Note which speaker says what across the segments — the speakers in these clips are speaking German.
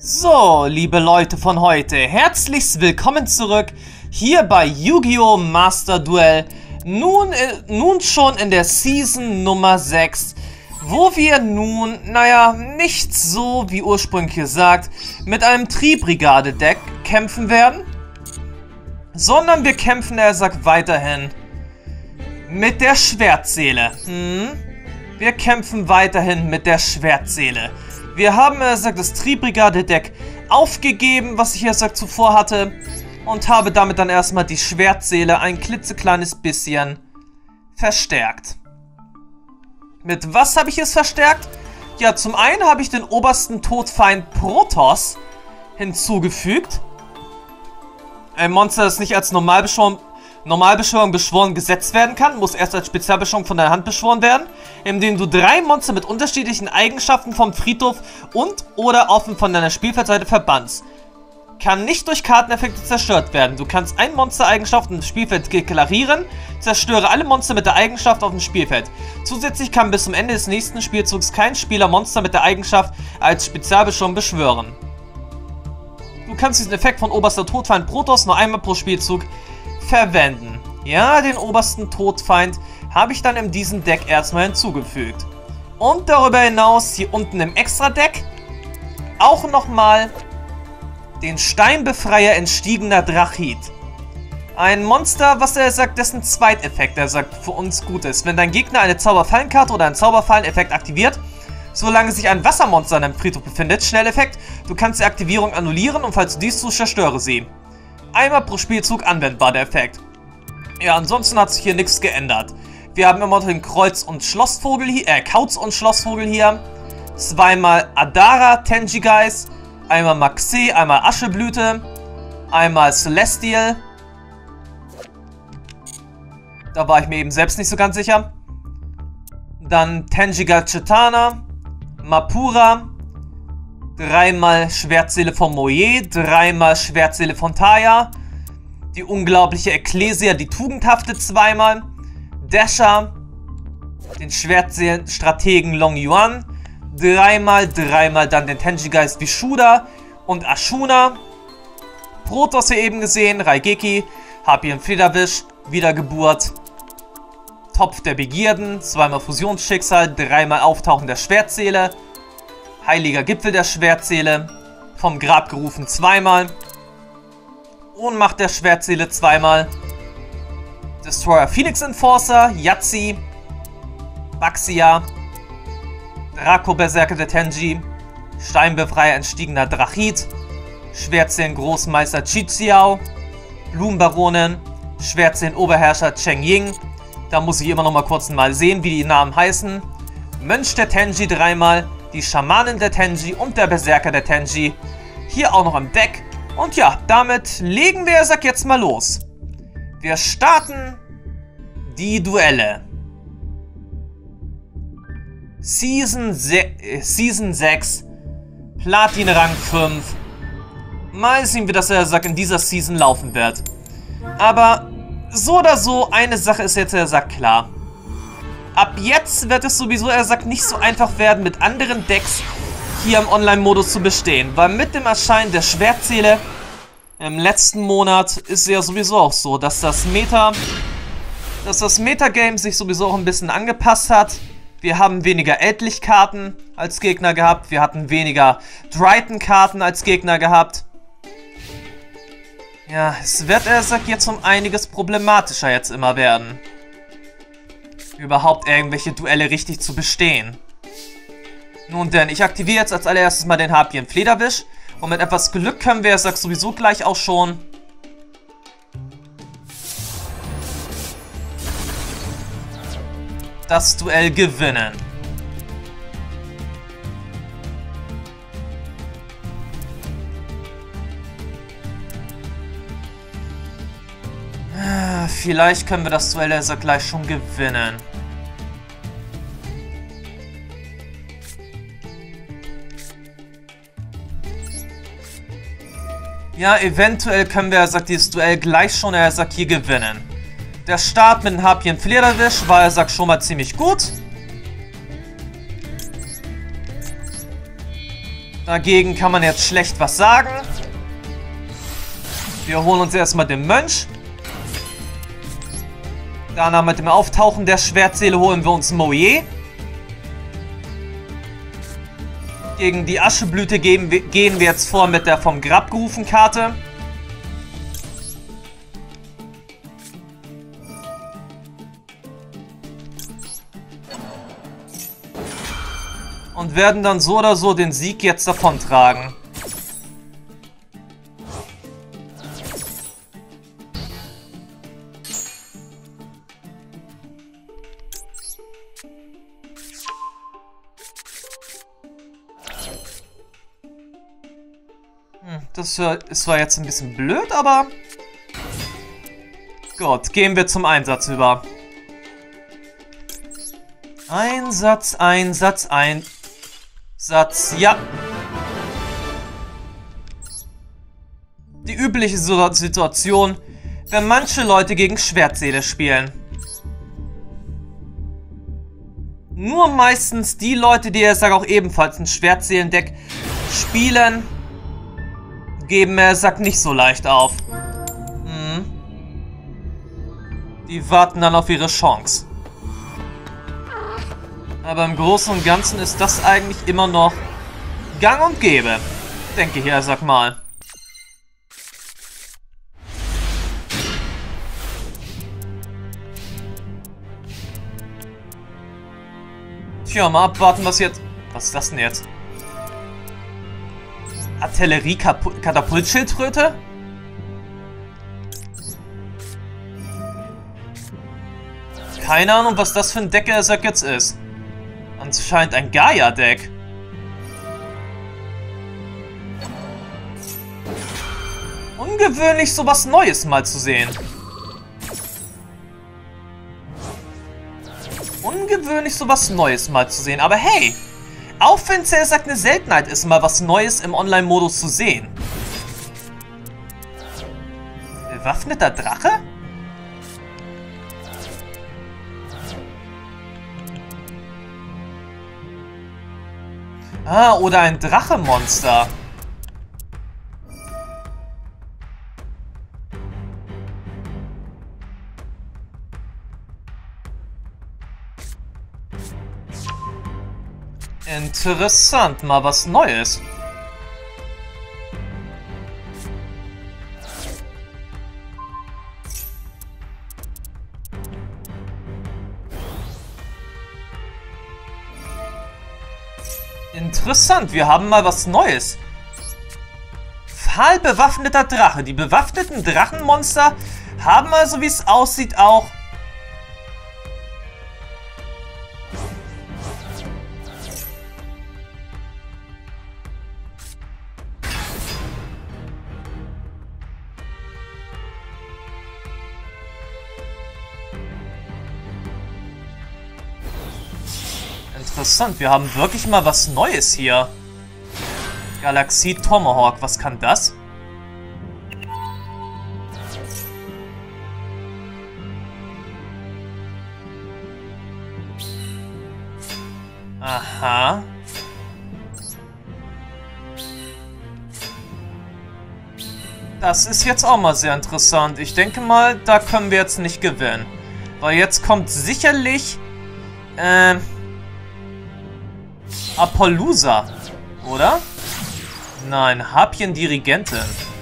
Speaker 1: So, liebe Leute von heute, herzlich willkommen zurück hier bei Yu-Gi-Oh! Master Duel. Nun schon in der Season Nummer 6, wo wir nun, nicht so wie ursprünglich gesagt, mit einem Tri-Brigade-Deck kämpfen werden, sondern wir kämpfen, er sagt, weiterhin mit der Schwertseele. Wir kämpfen weiterhin mit der Schwertseele. Wir haben, er sagt, das Tri-Brigade-Deck aufgegeben, was ich, er sagt, zuvor hatte. Und habe damit dann erstmal die Schwertseele ein klitzekleines bisschen verstärkt. Mit was habe ich es verstärkt? Ja, zum einen habe ich den obersten Todfeind Protoss hinzugefügt. Ein Monster, das nicht als Normalbeschwörung beschworen gesetzt werden kann, muss erst als Spezialbeschwörung von deiner Hand beschworen werden, indem du 3 Monster mit unterschiedlichen Eigenschaften vom Friedhof und oder offen von deiner Spielfeldseite verbannst. Kann nicht durch Karteneffekte zerstört werden. Du kannst ein Monster-Eigenschaft im Spielfeld deklarieren, zerstöre alle Monster mit der Eigenschaft auf dem Spielfeld. Zusätzlich kann bis zum Ende des nächsten Spielzugs kein Spieler Monster mit der Eigenschaft als Spezialbeschwörung beschwören. Du kannst diesen Effekt von oberster Todfeind Protoss nur einmal pro Spielzug verwenden. Ja, den obersten Todfeind habe ich dann in diesem Deck erstmal hinzugefügt. Und darüber hinaus hier unten im Extra-Deck auch nochmal den Steinbefreier Entstiegener Drachit. Ein Monster, was er sagt, dessen Zweiteffekt, er sagt, für uns gut ist. Wenn dein Gegner eine Zauberfallenkarte oder einen Zauberfalleneffekt aktiviert, solange sich ein Wassermonster an deinem Friedhof befindet, Schnelleffekt, du kannst die Aktivierung annullieren und falls du dies tust, zerstöre sie. Einmal pro Spielzug anwendbar, der Effekt. Ja, ansonsten hat sich hier nichts geändert. Wir haben immer noch den Kauz und Schlossvogel hier. Zweimal Adara Tenjigeist, einmal Maxe, einmal Ascheblüte, einmal Celestial. Da war ich mir eben selbst nicht so ganz sicher. Dann Tenjiga Chetana, Mapura, 3-mal Schwertseele von Moye, 3-mal Schwertseele von Taya, die unglaubliche Ecclesia, die Tugendhafte 2-mal, Dasher, den Schwertseelenstrategen Long Yuan, 3-mal dann den Tenjigeist Vishuda und Ashuna, Protoss hier eben gesehen, Raigeki, Harpien Flederwisch, Wiedergeburt, Topf der Begierden, 2-mal Fusionsschicksal, 3-mal Auftauchen der Schwertseele, Heiliger Gipfel der Schwertseele, vom Grab gerufen 2-mal, Ohnmacht der Schwertseele 2-mal, Destroyer Phoenix Enforcer, Yahtzee, Baxia, Draco Berserker der Tenji, Steinbefreier Entstiegener Drachit, Schwertseelen Großmeister Chixiao, Blumenbaronin, Schwertseelen Oberherrscher Cheng Ying, da muss ich immer noch mal kurz mal sehen, wie die Namen heißen, Mönch der Tenji 3-mal, die Schamanin der Tenji und der Berserker der Tenji. Hier auch noch im Deck. Und ja, damit legen wir, sag jetzt mal los. Wir starten die Duelle. Season 6, Platin Rang 5. Mal sehen, wie das, er sagt, in dieser Season laufen wird. Aber so oder so, eine Sache ist jetzt, er sagt, klar. Ab jetzt wird es sowieso, er sagt, nicht so einfach werden, mit anderen Decks hier im Online-Modus zu bestehen. Weil mit dem Erscheinen der Schwertseele im letzten Monat ist es ja sowieso auch so, dass das Metagame sich sowieso auch ein bisschen angepasst hat. Wir haben weniger Eldlich-Karten als Gegner gehabt. Wir hatten weniger Dryton-Karten als Gegner gehabt. Ja, es wird, er sagt, jetzt um einiges problematischer jetzt immer werden, überhaupt irgendwelche Duelle richtig zu bestehen. Nun denn, ich aktiviere jetzt als allererstes mal den Harpien Flederwisch. Und mit etwas Glück können wir, er sagt, sowieso gleich auch schon das Duell gewinnen. Vielleicht können wir das Duell, er sagt, gleich schon gewinnen. Ja, eventuell können wir, er sagt, dieses Duell gleich schon, er sagt, hier gewinnen. Der Start mit dem Harpien Flederwisch war, er sagt, schon mal ziemlich gut. Dagegen kann man jetzt schlecht was sagen. Wir holen uns erstmal den Mönch. Danach mit dem Auftauchen der Schwertseele holen wir uns Moe. Gegen die Ascheblüte gehen wir jetzt vor mit der vom Grab gerufen Karte. Und werden dann so oder so den Sieg jetzt davontragen. Das ist zwar jetzt ein bisschen blöd, aber... Gut, gehen wir zum Einsatz über. Einsatz, ja. Die übliche Situation, wenn manche Leute gegen Schwertseele spielen. Nur meistens die Leute, die ich sage auch ebenfalls ein Schwertseelendeck spielen, geben Sack nicht so leicht auf. Die warten dann auf ihre Chance. Aber im Großen und Ganzen ist das eigentlich immer noch gang und gäbe. Denke ich, sag mal. Tja, mal abwarten, was jetzt... Was ist das denn jetzt? Artillerie-Katapultschildkröte? Keine Ahnung, was das für ein Deck jetzt ist. Anscheinend ein Gaia-Deck. Ungewöhnlich, sowas Neues mal zu sehen. Ungewöhnlich, sowas Neues mal zu sehen. Aber hey, auch wenn es eine Seltenheit ist, mal was Neues im Online-Modus zu sehen. Bewaffneter Drache? Ah, oder ein Drachemonster. Interessant, mal was Neues. Interessant, wir haben mal was Neues. Pfahlbewaffneter Drache. Die bewaffneten Drachenmonster haben also, wie es aussieht, auch... Interessant, wir haben wirklich mal was Neues hier. Galaxie Tomahawk, was kann das? Aha. Das ist jetzt auch mal sehr interessant. Ich denke mal, da können wir jetzt nicht gewinnen. Weil jetzt kommt sicherlich... Apollousa, oder? Nein, Harpien-Dirigentin.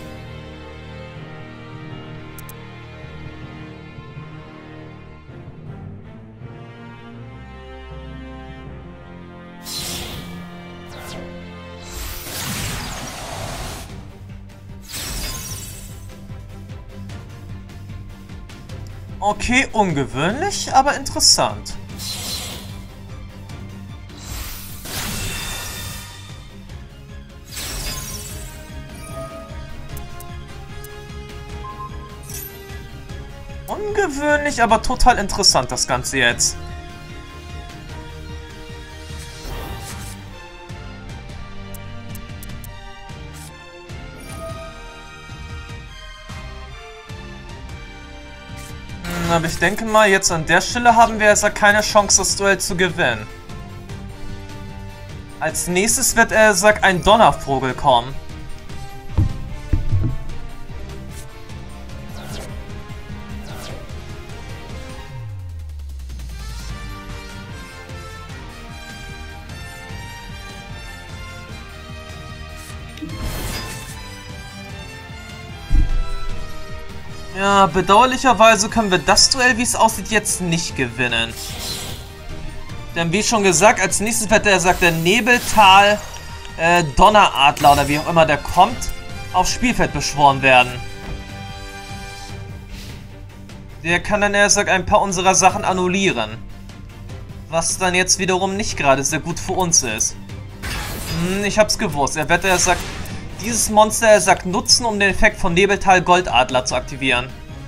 Speaker 1: Okay, ungewöhnlich, aber interessant. Ungewöhnlich, aber total interessant, das Ganze jetzt. Aber ich denke mal, jetzt an der Stelle haben wir jetzt keine Chance, das Duell zu gewinnen. Als nächstes wird sagt ein Donnervogel kommen. Ja, bedauerlicherweise können wir das Duell, wie es aussieht, jetzt nicht gewinnen. Denn wie schon gesagt, als nächstes wird der Nebeltal Donneradler oder wie auch immer der kommt, aufs Spielfeld beschworen werden. Der kann dann ein paar unserer Sachen annullieren. Was dann jetzt wiederum nicht gerade sehr gut für uns ist. Ich hab's gewusst. Er wird dieses Monster nutzen, um den Effekt von Nebeltal Goldadler zu aktivieren.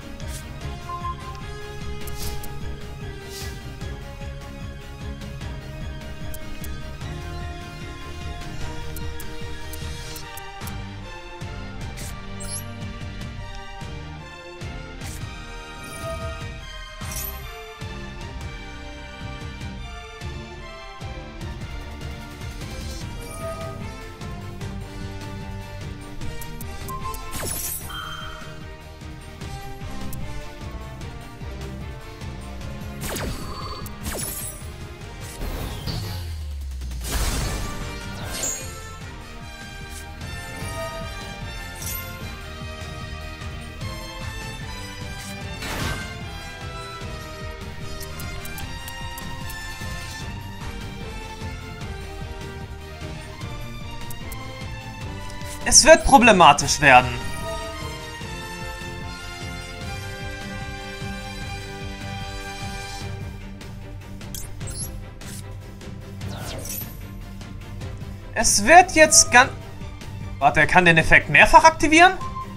Speaker 1: Es wird problematisch werden. Es wird jetzt ganz... Warte, er kann den Effekt mehrfach aktivieren?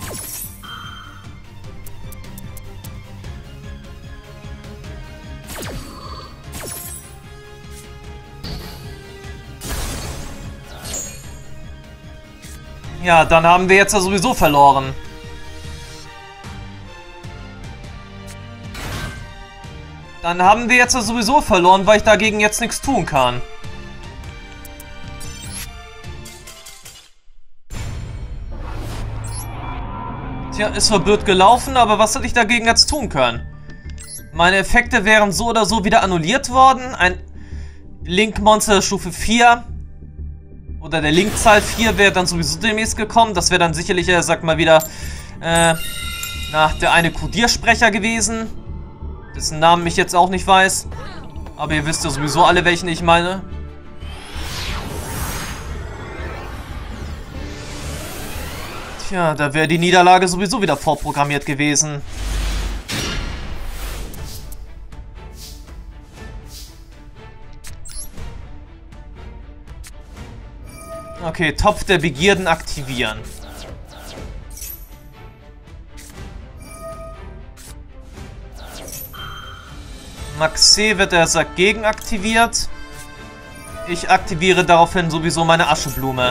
Speaker 1: Ja, dann haben wir jetzt ja sowieso verloren. Dann haben wir jetzt ja sowieso verloren, weil ich dagegen jetzt nichts tun kann. Tja, ist zwar blöd gelaufen, aber was soll ich dagegen jetzt tun können? Meine Effekte wären so oder so wieder annulliert worden. Ein Link-Monster Stufe 4... Oder der Linkzahl 4 wäre dann sowieso demnächst gekommen. Das wäre dann sicherlich, mal wieder, der eine Kodiersprecher gewesen. Dessen Namen ich jetzt auch nicht weiß. Aber ihr wisst ja sowieso alle, welchen ich meine. Tja, da wäre die Niederlage sowieso wieder vorprogrammiert gewesen. Okay, Topf der Begierden aktivieren. Maxe wird gegen aktiviert. Ich aktiviere daraufhin sowieso meine Ascheblume.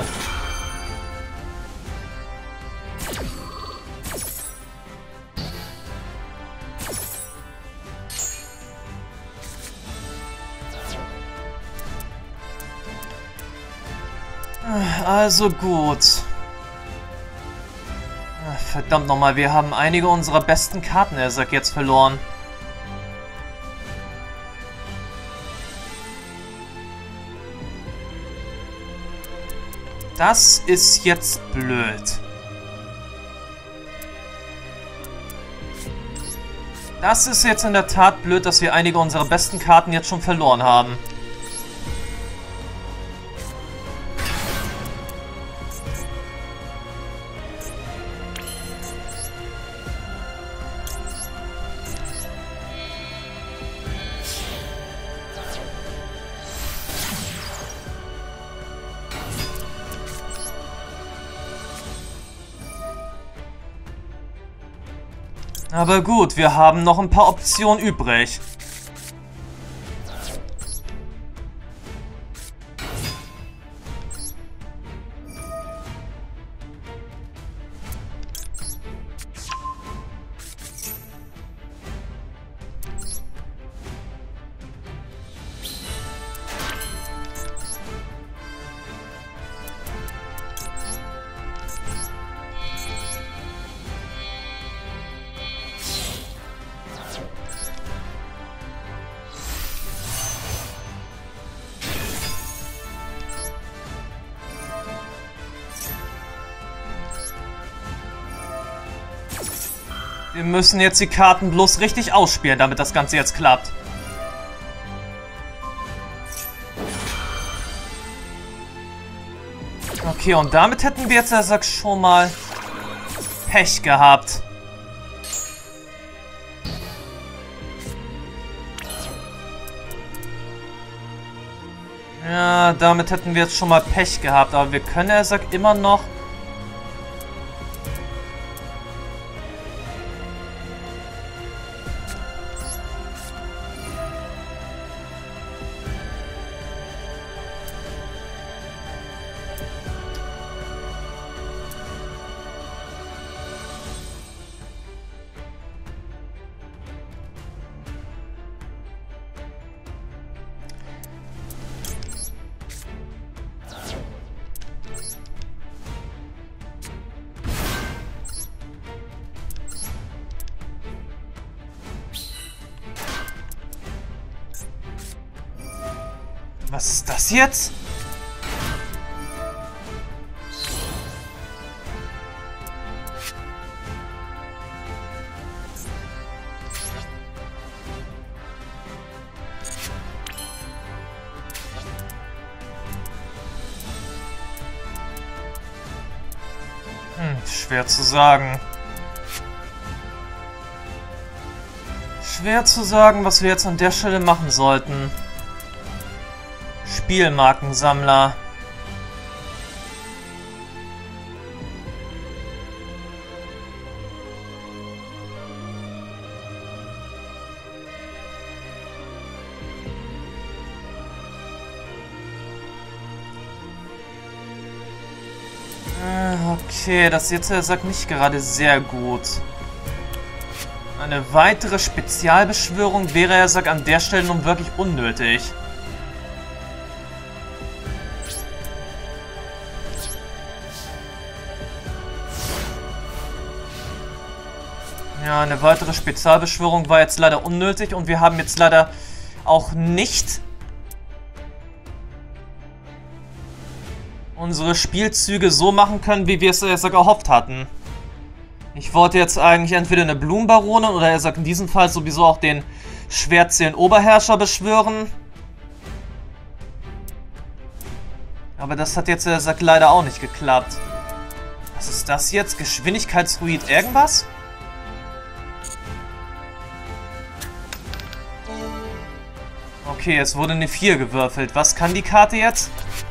Speaker 1: Also gut. Verdammt nochmal, wir haben einige unserer besten Karten, jetzt verloren. Das ist jetzt blöd. Das ist jetzt in der Tat blöd, dass wir einige unserer besten Karten jetzt schon verloren haben. Aber gut, wir haben noch ein paar Optionen übrig. Wir müssen jetzt die Karten bloß richtig ausspielen, damit das Ganze jetzt klappt. Okay, und damit hätten wir jetzt, er sagt, schon mal Pech gehabt. Ja, damit hätten wir jetzt schon mal Pech gehabt, aber wir können, er sagt, immer noch... Was ist das jetzt? Schwer zu sagen. Schwer zu sagen, was wir jetzt an der Stelle machen sollten. Spielmarkensammler. Okay, das jetzt, er sagt, nicht gerade sehr gut. Eine weitere Spezialbeschwörung wäre, er sagt, an der Stelle nun wirklich unnötig. Ja, eine weitere Spezialbeschwörung war jetzt leider unnötig und wir haben jetzt leider auch nicht unsere Spielzüge so machen können, wie wir es gehofft hatten. Ich wollte jetzt eigentlich entweder eine Blumenbaronin oder er sagt in diesem Fall sowieso auch den Schwärzchen-Oberherrscher beschwören. Aber das hat jetzt, er sagt, leider auch nicht geklappt. Was ist das jetzt? Geschwindigkeitsruid irgendwas? Okay, es wurde eine 4 gewürfelt. Was kann die Karte jetzt?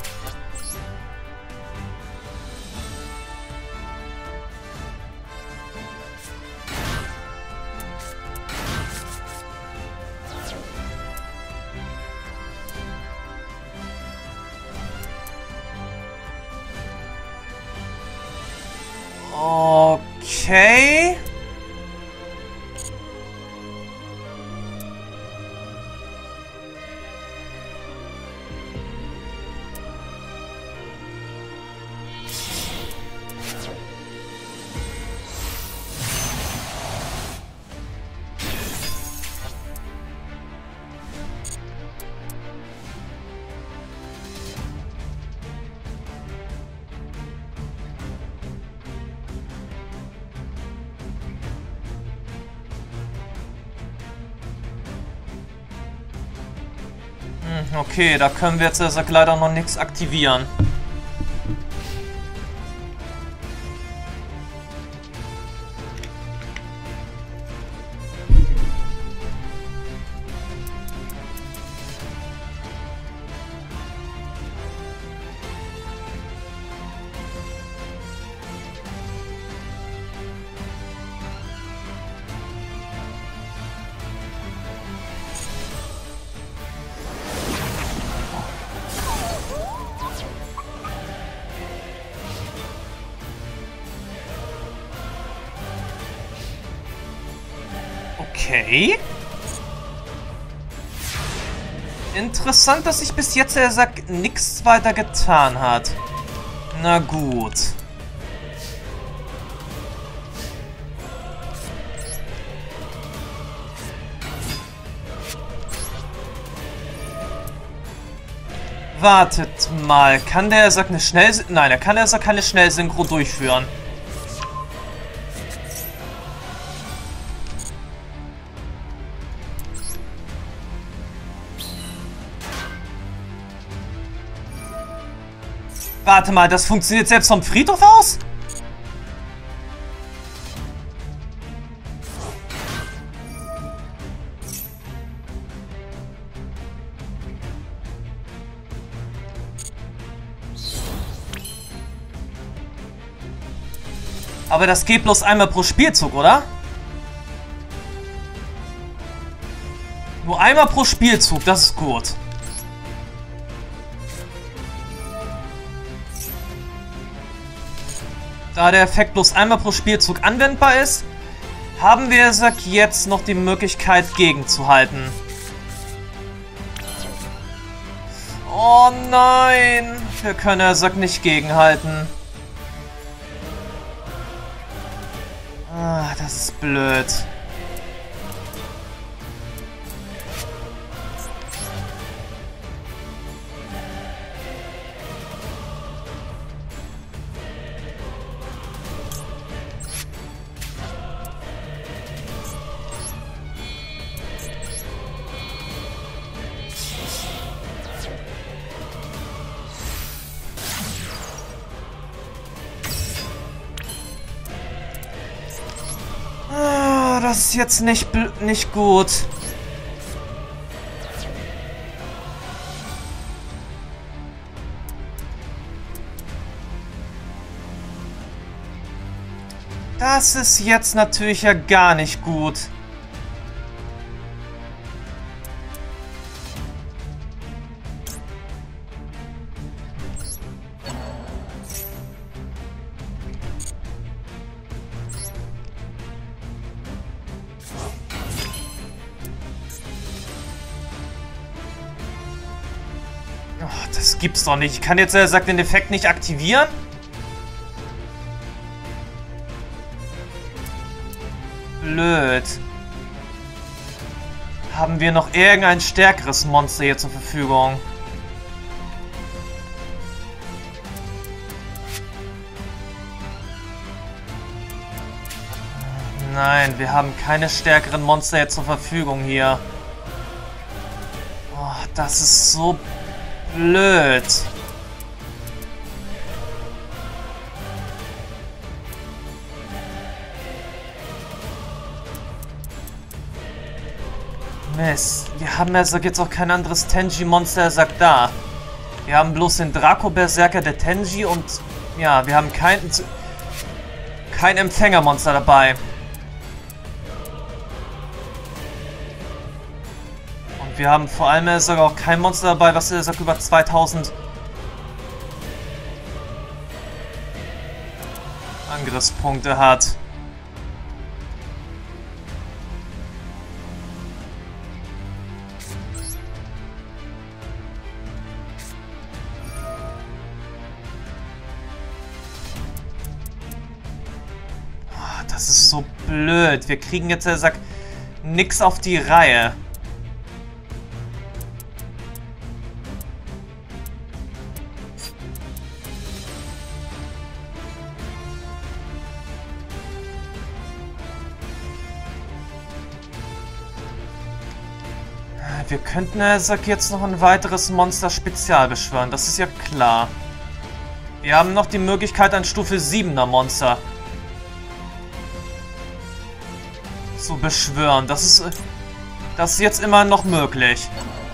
Speaker 1: Okay. Okay, da können wir jetzt leider noch nichts aktivieren. Okay. Interessant, dass sich bis jetzt, er sagt, nichts weiter getan hat. Na gut. Wartet mal, kann der, er sagt, eine Nein, er kann, er sagt, keine Schnellsynchro durchführen. Warte mal, das funktioniert selbst vom Friedhof aus? Aber das geht bloß einmal pro Spielzug, oder? Nur einmal pro Spielzug, das ist gut. Da der Effekt bloß einmal pro Spielzug anwendbar ist, haben wir jetzt noch die Möglichkeit gegenzuhalten. Oh nein, wir können Sack nicht gegenhalten. Ah, das ist blöd. Das ist jetzt nicht gut. Das ist jetzt natürlich ja gar nicht gut. Das gibt's doch nicht. Ich kann jetzt, sagt, den Effekt nicht aktivieren. Blöd. Haben wir noch irgendein stärkeres Monster hier zur Verfügung? Nein, wir haben keine stärkeren Monster jetzt zur Verfügung hier. Oh, das ist so blöd. Mist. Wir haben ja jetzt auch kein anderes Tenji-Monster, sagt da. Wir haben bloß den Draco-Berserker der Tenji und ja, wir haben kein Empfängermonster dabei. Und wir haben vor allem sogar auch kein Monster dabei, was sagt über 2000 Angriffspunkte hat. Das ist so blöd. Wir kriegen jetzt, sagt, nix auf die Reihe. Wir könnten, sagt, jetzt noch ein weiteres Monster-Spezial beschwören. Das ist ja klar. Wir haben noch die Möglichkeit, ein Stufe 7er Monster zu beschwören. Das ist jetzt immer noch möglich.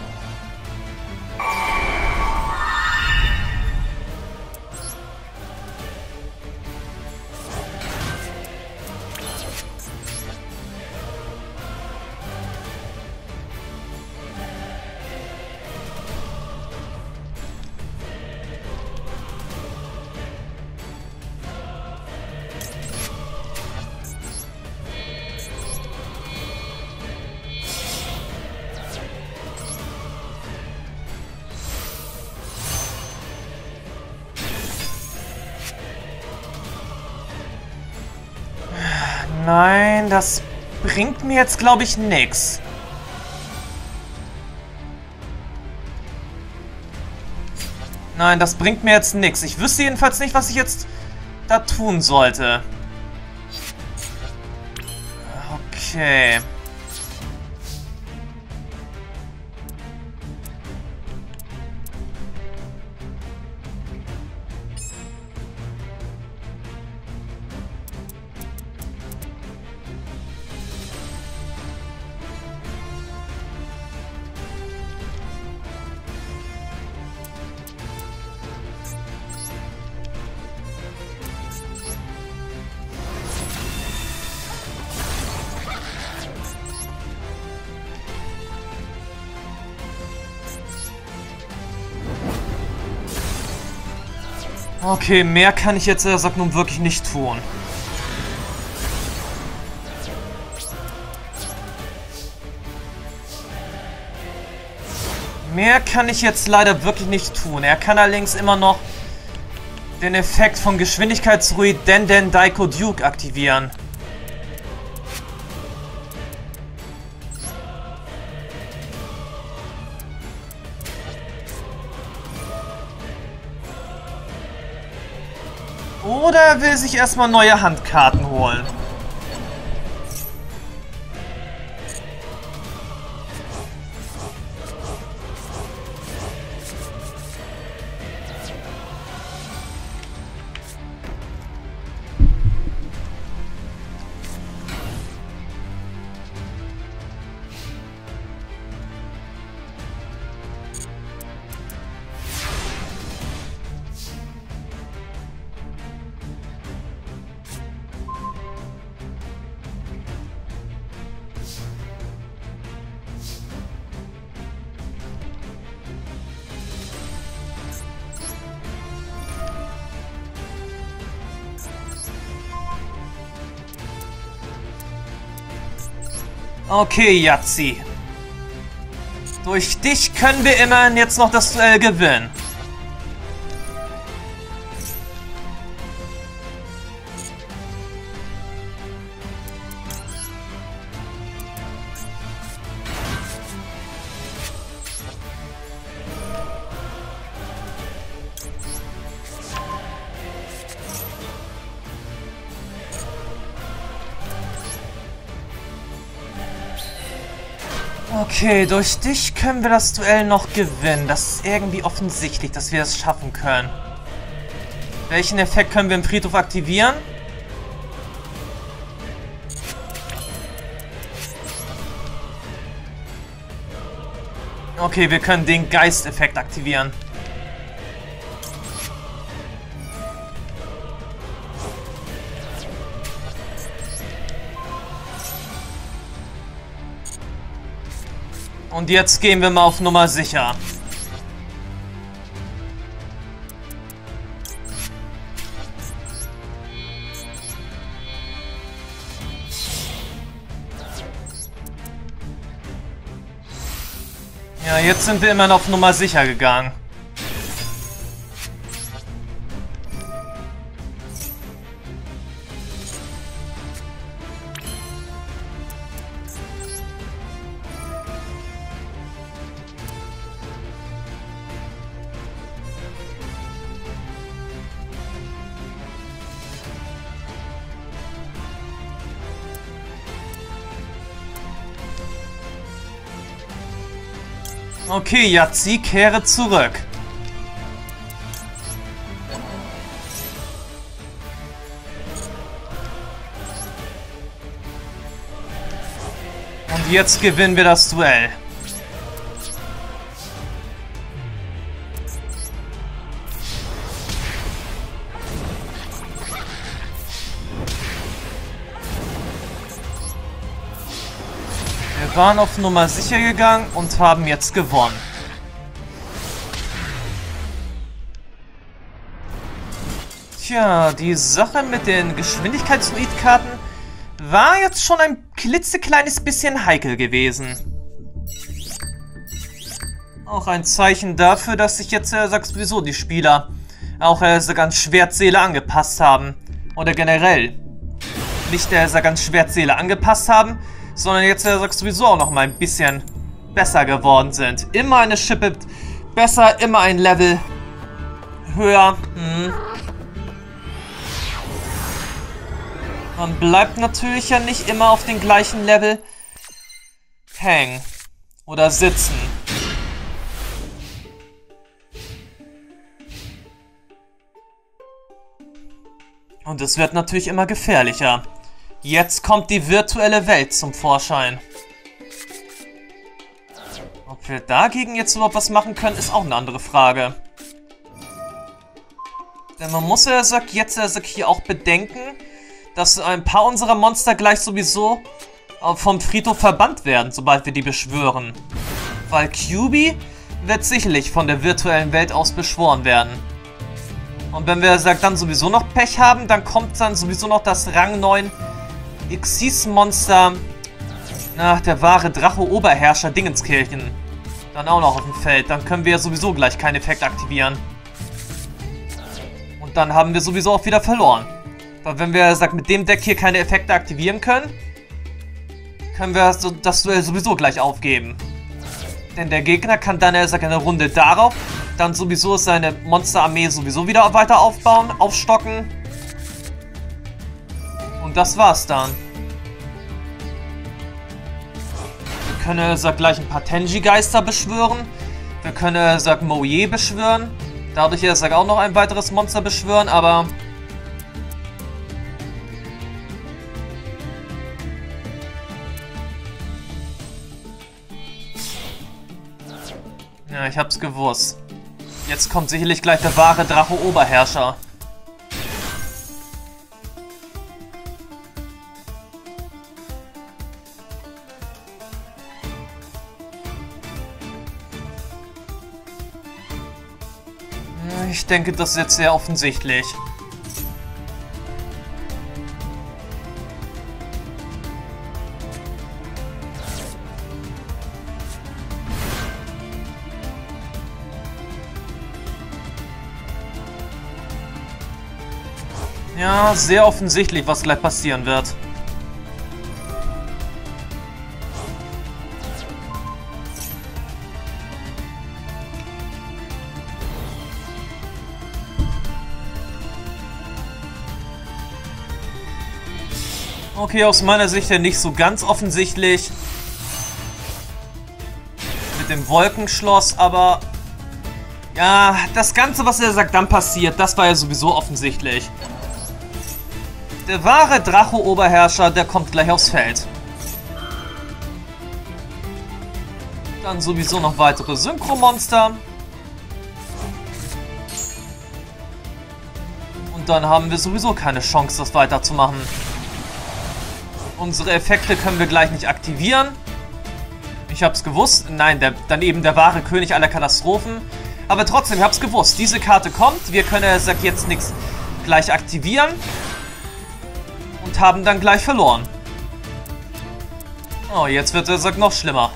Speaker 1: Nein, das bringt mir jetzt, glaube ich, nichts. Nein, das bringt mir jetzt nichts. Ich wüsste jedenfalls nicht, was ich jetzt da tun sollte. Okay. Okay, mehr kann ich jetzt, sagt nun wirklich nicht tun. Mehr kann ich jetzt leider wirklich nicht tun. Er kann allerdings immer noch den Effekt von Geschwindigkeitsruid Denden Daiko Duke aktivieren. Oder er will sich erstmal neue Handkarten holen. Okay, Yazzi. Durch dich können wir immerhin jetzt noch das Duell gewinnen. Okay, durch dich können wir das Duell noch gewinnen. Das ist irgendwie offensichtlich, dass wir es schaffen können. Welchen Effekt können wir im Friedhof aktivieren? Okay, wir können den Geisteffekt aktivieren. Und jetzt gehen wir mal auf Nummer sicher. Ja, jetzt sind wir immerhin auf Nummer sicher gegangen. Okay, Yazzi, kehre zurück. Und jetzt gewinnen wir das Duell. Wir waren auf Nummer sicher gegangen und haben jetzt gewonnen. Tja, die Sache mit den Geschwindigkeitsruid-Karten war jetzt schon ein klitzekleines bisschen heikel gewesen. Auch ein Zeichen dafür, dass sich jetzt, sagt sowieso, die Spieler auch ganz Schwertseele angepasst haben. Oder generell nicht ganz Schwertseele angepasst haben, sondern jetzt sowieso auch noch mal ein bisschen besser geworden sind. Immer eine Schippe besser, immer ein Level höher. Man bleibt natürlich ja nicht immer auf dem gleichen Level hängen oder sitzen. Und es wird natürlich immer gefährlicher. Jetzt kommt die virtuelle Welt zum Vorschein. Ob wir dagegen jetzt überhaupt was machen können, ist auch eine andere Frage. Denn man muss ja jetzt hier auch bedenken, dass ein paar unserer Monster gleich sowieso vom Friedhof verbannt werden, sobald wir die beschwören. Weil QB wird sicherlich von der virtuellen Welt aus beschworen werden. Und wenn wir dann sowieso noch Pech haben, dann kommt dann sowieso noch das Rang 9 Xyz-Monster. Ach, der wahre Drache-Oberherrscher Dingenskirchen. Dann auch noch auf dem Feld. Dann können wir sowieso gleich keinen Effekt aktivieren. Und dann haben wir sowieso auch wieder verloren. Weil wenn wir mit dem Deck hier keine Effekte aktivieren können, können wir das Duell sowieso gleich aufgeben. Denn der Gegner kann dann eine Runde darauf dann sowieso seine Monsterarmee sowieso wieder weiter aufbauen, aufstocken. Und das war's dann. Wir können gleich ein paar Tenji-Geister beschwören. Wir können Moe beschwören. Dadurch auch noch ein weiteres Monster beschwören, aber... Ja, ich hab's gewusst. Jetzt kommt sicherlich gleich der wahre Drache-Oberherrscher. Ich denke, das ist jetzt sehr offensichtlich. Ja, sehr offensichtlich, was gleich passieren wird. Okay, aus meiner Sicht ja nicht so ganz offensichtlich. Mit dem Wolkenschloss, aber... Ja, das Ganze, was er dann passiert, das war ja sowieso offensichtlich. Der wahre Drache-Oberherrscher, der kommt gleich aufs Feld. Dann sowieso noch weitere Synchromonster. Und dann haben wir sowieso keine Chance, das weiterzumachen. Unsere Effekte können wir gleich nicht aktivieren. Ich hab's gewusst. Nein, dann eben der wahre König aller Katastrophen. Aber trotzdem, ich hab's gewusst. Diese Karte kommt. Wir können jetzt nichts gleich aktivieren. Und haben dann gleich verloren. Oh, jetzt wird es noch schlimmer.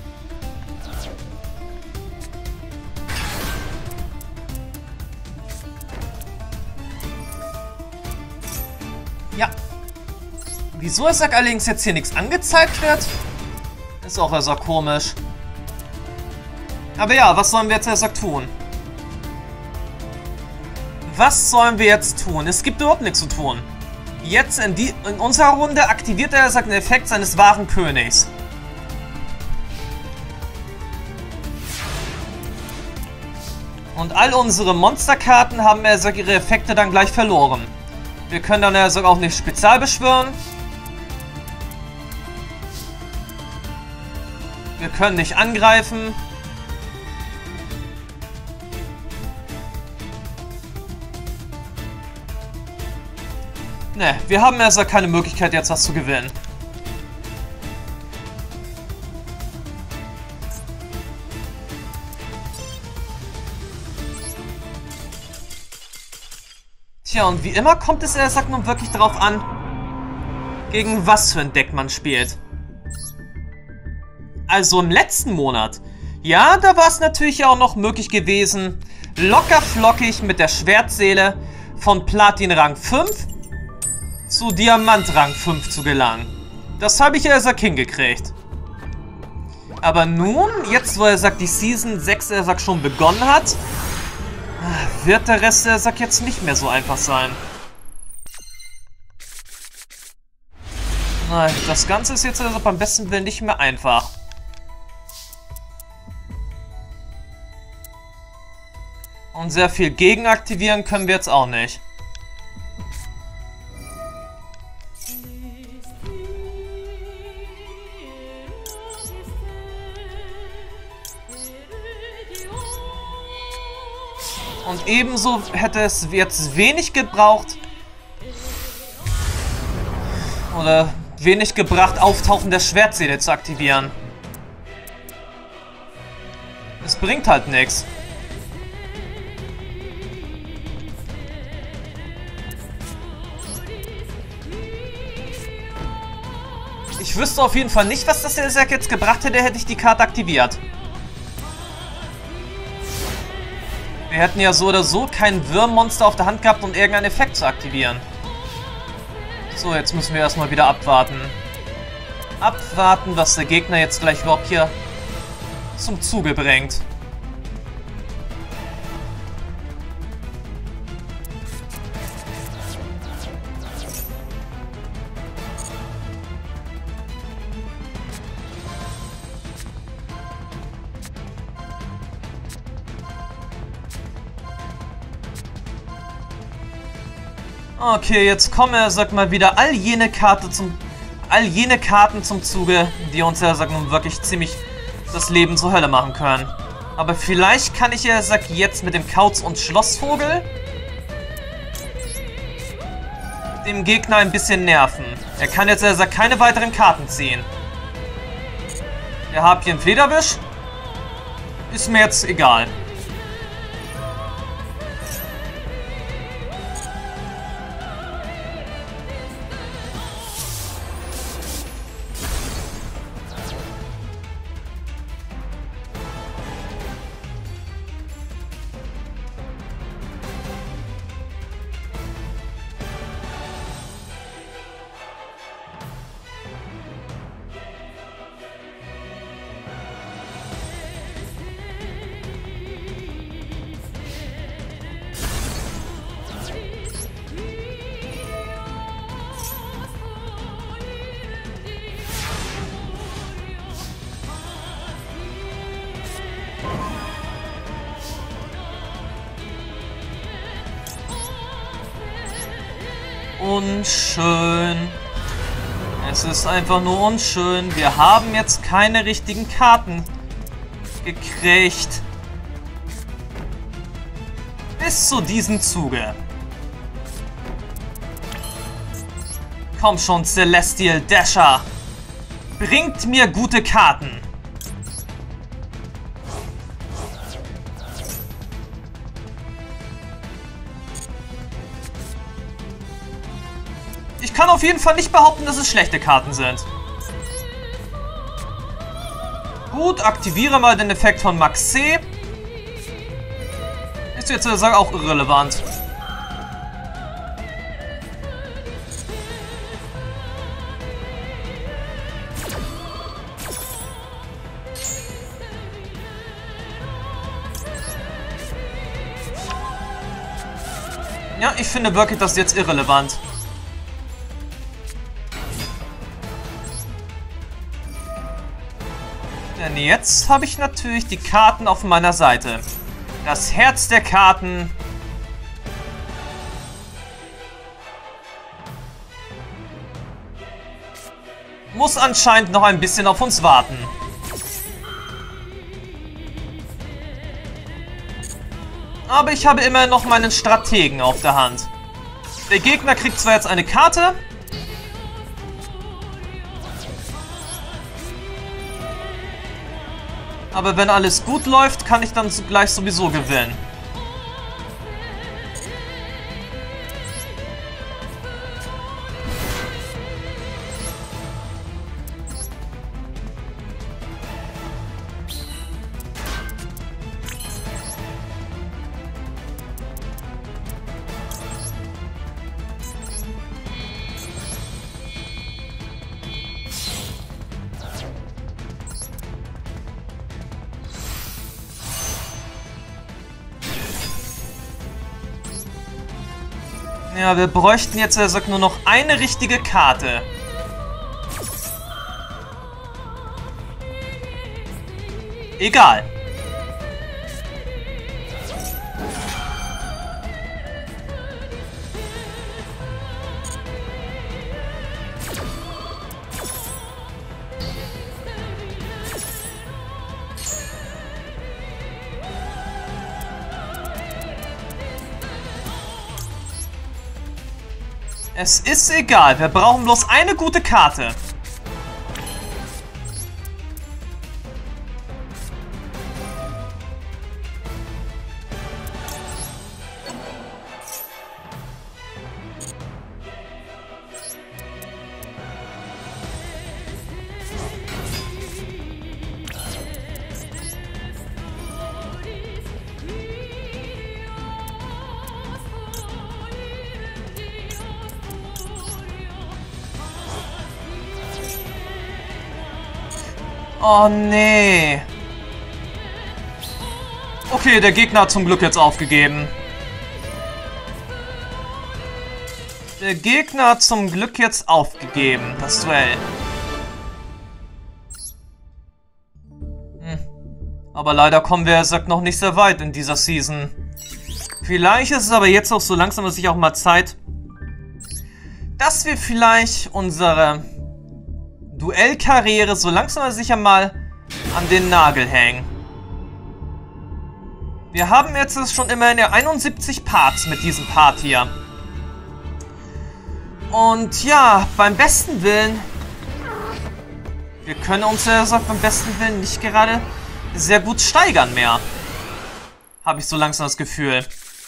Speaker 1: Ja. Wieso es allerdings jetzt hier nichts angezeigt wird? Ist auch komisch. Aber ja, was sollen wir jetzt tun? Was sollen wir jetzt tun? Es gibt überhaupt nichts zu tun. Jetzt in unserer Runde aktiviert er den Effekt seines wahren Königs. Und all unsere Monsterkarten haben ihre Effekte dann gleich verloren. Wir können dann auch nicht spezial beschwören. Wir können nicht angreifen. Ne, wir haben keine Möglichkeit, jetzt was zu gewinnen. Tja, und wie immer kommt es nun wirklich darauf an, gegen was für ein Deck man spielt. Also im letzten Monat, ja, da war es natürlich auch noch möglich gewesen, locker flockig mit der Schwertseele von Platin Rang 5 zu Diamant Rang 5 zu gelangen. Das habe ich hingekriegt. Aber nun, jetzt wo die Season 6 schon begonnen hat, wird der Rest jetzt nicht mehr so einfach sein. Nein, das Ganze ist jetzt beim besten Willen nicht mehr einfach. Und sehr viel gegenaktivieren können wir jetzt auch nicht. Und ebenso hätte es jetzt wenig gebraucht oder wenig gebracht, Auftauchen der Schwertseele zu aktivieren. Es bringt halt nichts. wüsste auf jeden Fall nicht, was das der Sack jetzt gebracht hätte, hätte ich die Karte aktiviert. Wir hätten ja so oder so kein Würmmonster auf der Hand gehabt, um irgendeinen Effekt zu aktivieren. So, jetzt müssen wir erstmal wieder abwarten. Abwarten, was der Gegner jetzt gleich überhaupt hier zum Zuge bringt. Okay, jetzt kommen, sag mal, wieder all jene Karten zum Zuge, die uns ja, sag mal, wirklich ziemlich das Leben zur Hölle machen können. Aber vielleicht kann ich ja, sag, jetzt mit dem Kauz und Schlossvogel dem Gegner ein bisschen nerven. Er kann jetzt, sag, keine weiteren Karten ziehen. Der Harpien Flederwisch ist mir jetzt egal. Unschön. Es ist einfach nur unschön. Wir haben jetzt keine richtigen Karten gekriegt. Bis zu diesem Zuge. Komm schon, Celestial Dasher. Bringt mir gute Karten. Ich kann auf jeden Fall nicht behaupten, dass es schlechte Karten sind. Gut, aktiviere mal den Effekt von Max C. Ist jetzt auch irrelevant. Ja, ich finde wirklich, das ist jetzt irrelevant. Denn jetzt habe ich natürlich die Karten auf meiner Seite. Das Herz der Karten. Muss anscheinend noch ein bisschen auf uns warten. Aber ich habe immer noch meinen Strategen auf der Hand. Der Gegner kriegt zwar jetzt eine Karte, aber wenn alles gut läuft, kann ich dann gleich sowieso gewinnen. Ja, wir bräuchten jetzt, er sagt, nur noch eine richtige Karte. Egal. Es ist egal, wir brauchen bloß eine gute Karte. Oh, nee. Okay, der Gegner hat zum Glück jetzt aufgegeben. Der Gegner hat zum Glück jetzt aufgegeben, das Duell. Aber leider kommen wir, sagt, noch nicht sehr weit in dieser Season. Vielleicht ist es aber jetzt auch so langsam, dass sich auch mal Zeit, dass wir vielleicht unsere Duellkarriere so langsam aber sicher mal an den Nagel hängen. Wir haben jetzt schon immerhin 71 Parts mit diesem Part hier. Und ja, beim besten Willen, wir können uns ja beim besten Willen nicht gerade sehr gut steigern mehr. Habe ich so langsam das Gefühl.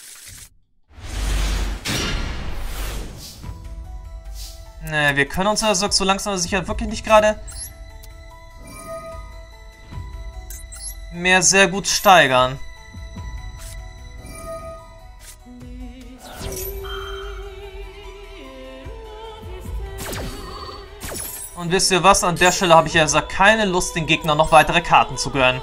Speaker 1: Ne, wir können uns ja so langsam sicher wirklich nicht gerade mehr sehr gut steigern. Und wisst ihr was? An der Stelle habe ich ja gesagt, keine Lust, den Gegner noch weitere Karten zu gönnen.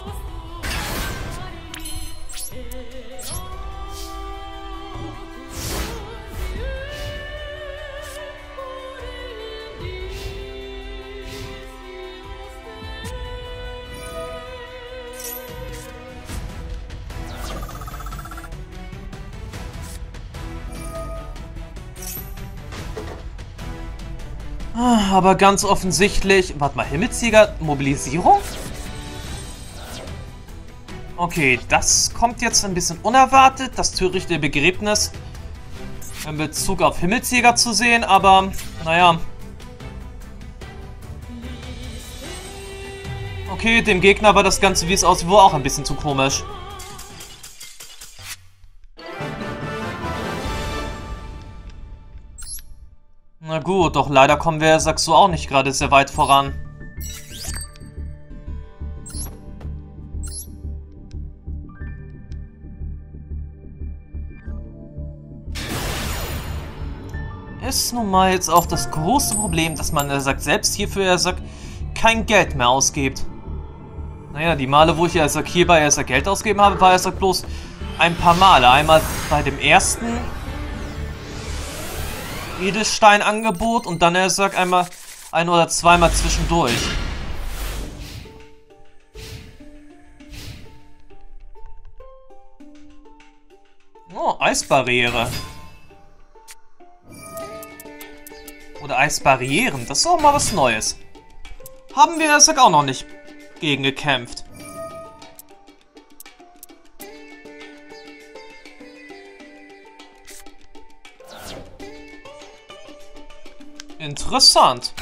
Speaker 1: Aber ganz offensichtlich... Warte mal, Himmelsjäger, Mobilisierung? Okay, das kommt jetzt ein bisschen unerwartet, das törichte Begräbnis in Bezug auf Himmelsjäger zu sehen, aber naja. Okay, dem Gegner war das Ganze, wie es aussieht, wohl auch ein bisschen zu komisch. Na gut, doch leider kommen wir, sagst du, auch nicht gerade sehr weit voran. Ist nun mal jetzt auch das große Problem, dass man, sagt, selbst hierfür, sagt, kein Geld mehr ausgibt. Naja, die Male, wo ich, sagt, hierbei, Geld ausgegeben habe, war, sagt, bloß ein paar Male. Einmal bei dem ersten Edelstein-Angebot und dann, sagt, einmal ein- oder zweimal zwischendurch. Oh, Eisbarriere. Oder Eisbarrieren, das ist auch mal was Neues. Haben wir, sag, auch noch nicht gegen gekämpft. Interessant.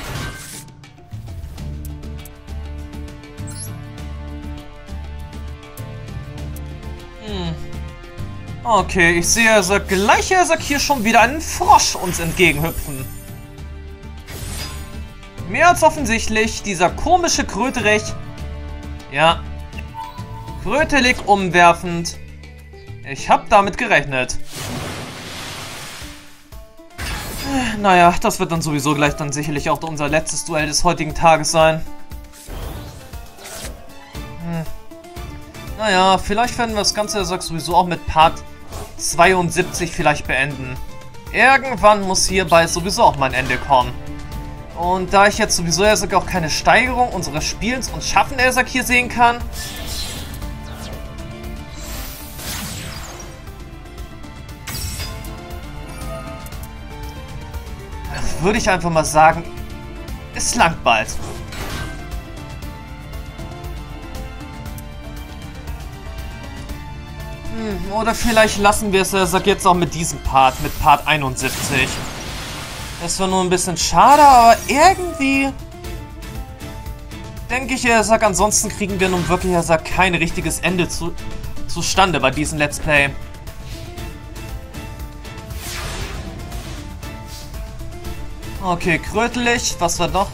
Speaker 1: Okay, ich sehe, gleich, hier schon wieder einen Frosch uns entgegenhüpfen. Mehr als offensichtlich, dieser komische Kröterich. Ja. Krötelig umwerfend. Ich habe damit gerechnet. Naja, das wird dann sowieso gleich dann sicherlich auch unser letztes Duell des heutigen Tages sein. Naja, vielleicht werden wir das Ganze, sowieso auch mit Part 72 vielleicht beenden. Irgendwann muss hierbei sowieso auch mein Ende kommen. Und da ich jetzt sowieso auch keine Steigerung unseres Spiels und Schaffen hier sehen kann, würde ich einfach mal sagen, es langt bald. Oder vielleicht lassen wir es, jetzt auch mit diesem Part, mit Part 71. Das war nur ein bisschen schade, aber irgendwie denke ich, ansonsten kriegen wir nun wirklich, kein richtiges Ende zustande bei diesem Let's Play. Okay, krötelig, was war noch?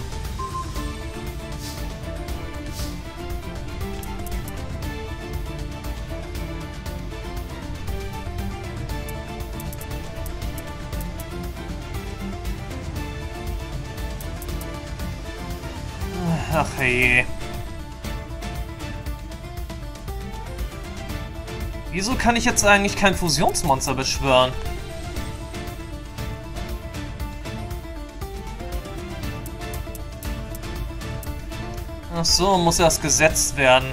Speaker 1: Ach je. Wieso kann ich jetzt eigentlich kein Fusionsmonster beschwören? Ach so, muss erst gesetzt werden.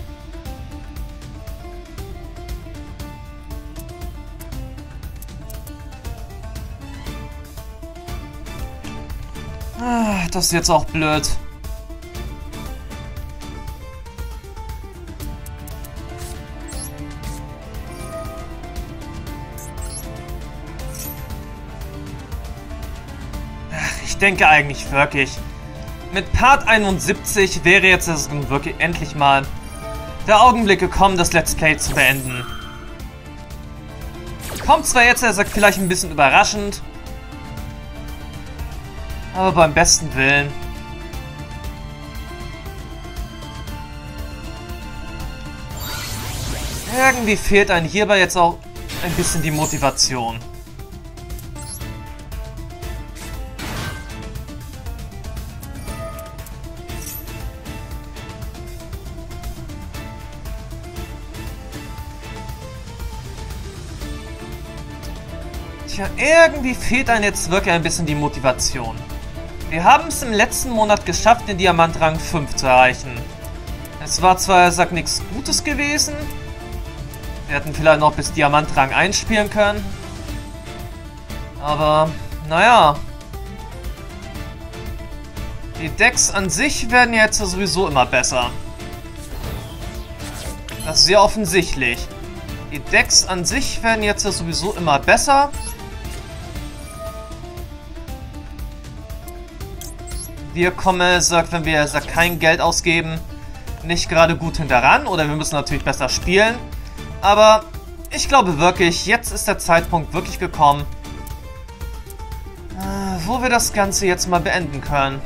Speaker 1: Ah, das ist jetzt auch blöd. Ich denke eigentlich wirklich, mit Part 71 wäre jetzt wirklich endlich mal der Augenblick gekommen, das Let's Play zu beenden. Kommt zwar jetzt, er sagt, vielleicht ein bisschen überraschend, aber beim besten Willen. Irgendwie fehlt einem hierbei jetzt auch ein bisschen die Motivation. Tja, irgendwie fehlt einem jetzt wirklich ein bisschen die Motivation. Wir haben es im letzten Monat geschafft, den Diamantrang 5 zu erreichen. Es war zwar, er sagt, nichts Gutes gewesen. Wir hätten vielleicht noch bis Diamantrang 1 spielen können. Aber, naja. Die Decks an sich werden jetzt sowieso immer besser. Das ist sehr offensichtlich. Die Decks an sich werden jetzt sowieso immer besser. Wir kommen, sagt, wenn wir kein Geld ausgeben, nicht gerade gut hinteran. Oder wir müssen natürlich besser spielen. Aber ich glaube wirklich, jetzt ist der Zeitpunkt wirklich gekommen, wo wir das Ganze jetzt mal beenden können.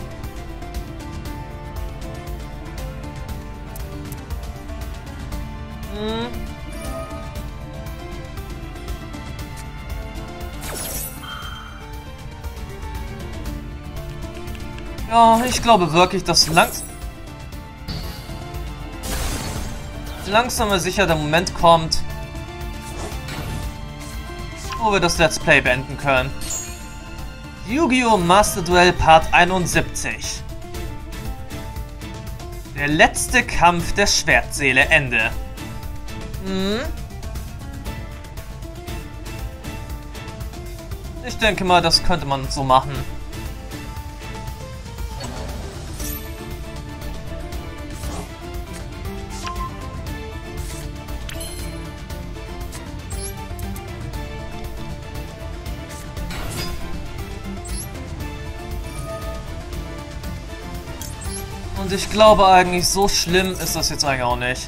Speaker 1: Ja, ich glaube wirklich, dass langsam aber sicher der Moment kommt, wo wir das Let's Play beenden können. Yu-Gi-Oh! Master Duel Part 71. Der letzte Kampf der Schwertseele, Ende. Ich denke mal, das könnte man so machen. Und ich glaube eigentlich, so schlimm ist das jetzt eigentlich auch nicht.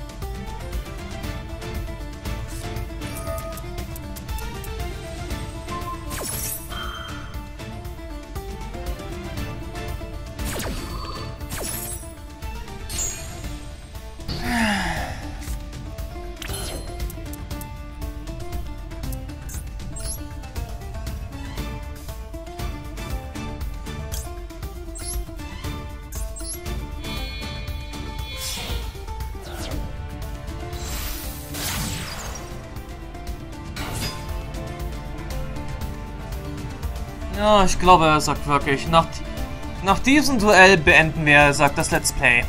Speaker 1: Ja, ich glaube, er sagt wirklich, nach diesem Duell beenden wir, sagt das Let's Play.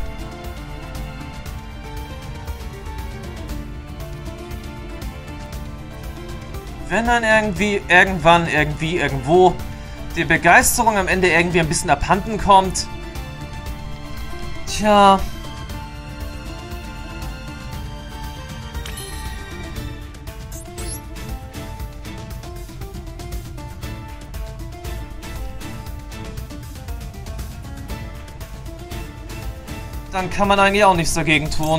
Speaker 1: Wenn dann irgendwo die Begeisterung am Ende irgendwie ein bisschen abhanden kommt, tja. Dann kann man eigentlich auch nichts dagegen tun.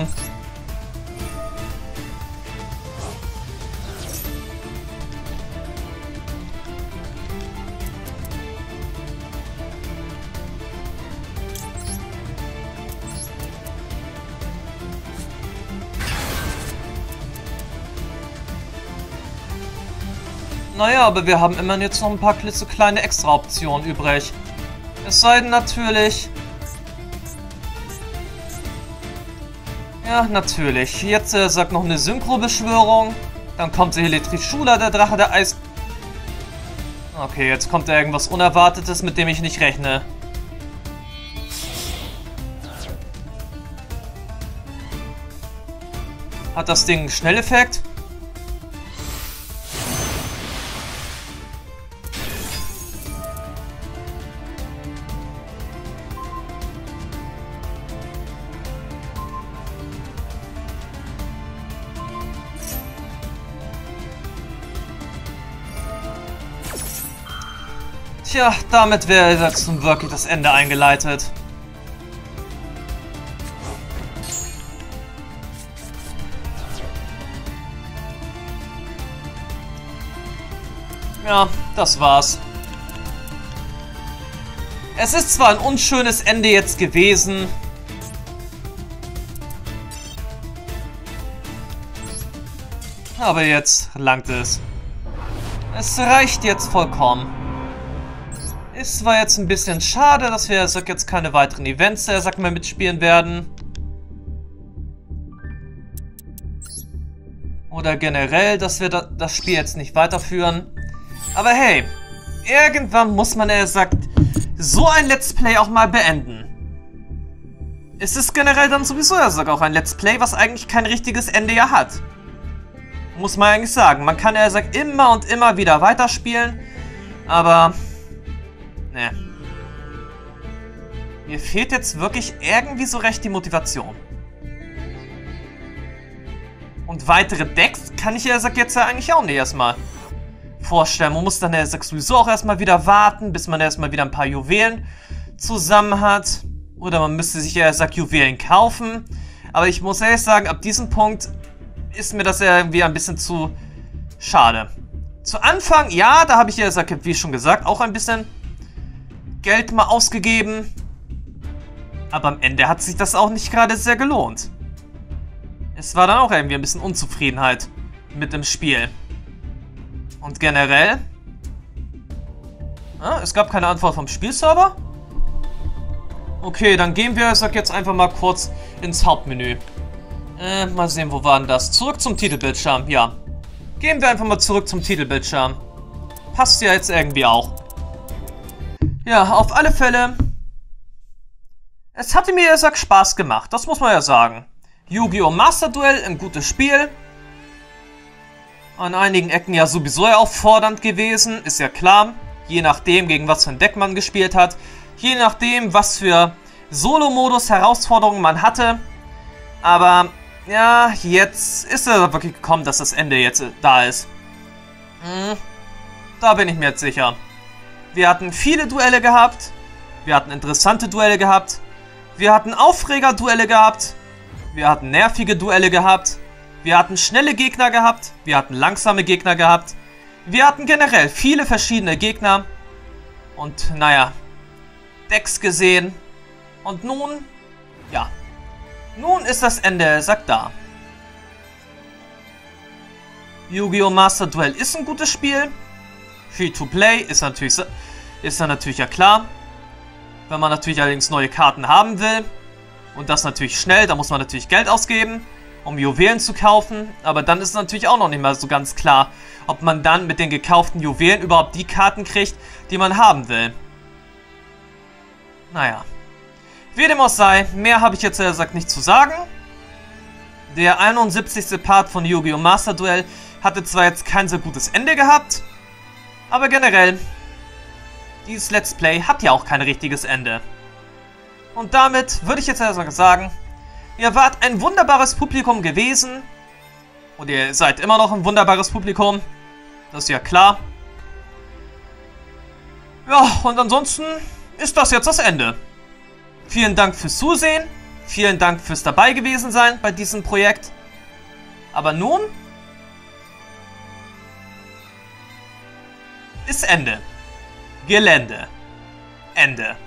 Speaker 1: Naja, aber wir haben immerhin jetzt noch ein paar klitzekleine Extra-Optionen übrig. Es sei denn natürlich... Ja, natürlich. Jetzt sagt noch eine Synchro-Beschwörung. Dann kommt der Eletrischula, der Drache, der Eis... Okay, jetzt kommt da irgendwas Unerwartetes, mit dem ich nicht rechne. Hat das Ding einen Schnelleffekt? Tja, damit wäre jetzt nun wirklich das Ende eingeleitet. Ja, das war's. Es ist zwar ein unschönes Ende jetzt gewesen, aber jetzt langt es. Es reicht jetzt vollkommen. Es war jetzt ein bisschen schade, dass wir jetzt keine weiteren Events mehr mitspielen werden. Oder generell, dass wir das Spiel jetzt nicht weiterführen. Aber hey, irgendwann muss man so ein Let's Play auch mal beenden. Es ist generell dann sowieso auch ein Let's Play, was eigentlich kein richtiges Ende ja hat. Muss man eigentlich sagen. Man kann immer und immer wieder weiterspielen, aber... Ne. Mir fehlt jetzt wirklich irgendwie so recht die Motivation. Und weitere Decks kann ich jetzt eigentlich auch nicht erstmal vorstellen. Man muss dann sowieso auch erstmal wieder warten, bis man erstmal wieder ein paar Juwelen zusammen hat. Oder man müsste sich Juwelen kaufen. Aber ich muss ehrlich sagen, ab diesem Punkt ist mir das irgendwie ein bisschen zu schade. Zu Anfang, ja, da habe ich wie schon gesagt, auch ein bisschen Geld mal ausgegeben. Aber am Ende hat sich das auch nicht gerade sehr gelohnt. Es war dann auch irgendwie ein bisschen Unzufriedenheit mit dem Spiel. Und generell... es gab keine Antwort vom Spielserver. Okay, dann gehen wir, jetzt einfach mal kurz ins Hauptmenü. Mal sehen, wo war denn das? Zurück zum Titelbildschirm, ja. Gehen wir einfach mal zurück zum Titelbildschirm. Passt ja jetzt irgendwie auch. Ja, auf alle Fälle. Es hatte mir, Spaß gemacht. Das muss man ja sagen. Yu-Gi-Oh! Master Duel, ein gutes Spiel. An einigen Ecken ja sowieso auch fordernd gewesen, ist ja klar. Je nachdem, gegen was für ein Deck man gespielt hat. Je nachdem, was für Solo-Modus-Herausforderungen man hatte. Aber, ja, jetzt ist es wirklich gekommen, dass das Ende jetzt da ist. Da bin ich mir jetzt sicher. Wir hatten viele Duelle gehabt. Wir hatten interessante Duelle gehabt. Wir hatten Aufreger-Duelle gehabt. Wir hatten nervige Duelle gehabt. Wir hatten schnelle Gegner gehabt. Wir hatten langsame Gegner gehabt. Wir hatten generell viele verschiedene Gegner. Und naja, Decks gesehen. Und nun, ja. Nun ist das Ende, da. Yu-Gi-Oh! Master Duel ist ein gutes Spiel. Free-to-Play ist dann natürlich ja klar. Wenn man natürlich allerdings neue Karten haben will. Und das natürlich schnell, da muss man natürlich Geld ausgeben, um Juwelen zu kaufen. Aber dann ist es natürlich auch noch nicht mal so ganz klar, ob man dann mit den gekauften Juwelen überhaupt die Karten kriegt, die man haben will. Naja. Wie dem auch sei, mehr habe ich jetzt nicht zu sagen. Der 71. Part von Yu-Gi-Oh! Master Duel hatte zwar jetzt kein so gutes Ende gehabt, aber generell, dieses Let's Play hat ja auch kein richtiges Ende. Und damit würde ich jetzt sagen, ihr wart ein wunderbares Publikum gewesen. Und ihr seid immer noch ein wunderbares Publikum. Das ist ja klar. Ja, und ansonsten ist das jetzt das Ende. Vielen Dank fürs Zusehen. Vielen Dank fürs dabei gewesen sein bei diesem Projekt. Aber nun ist Ende. Gelände. Ende.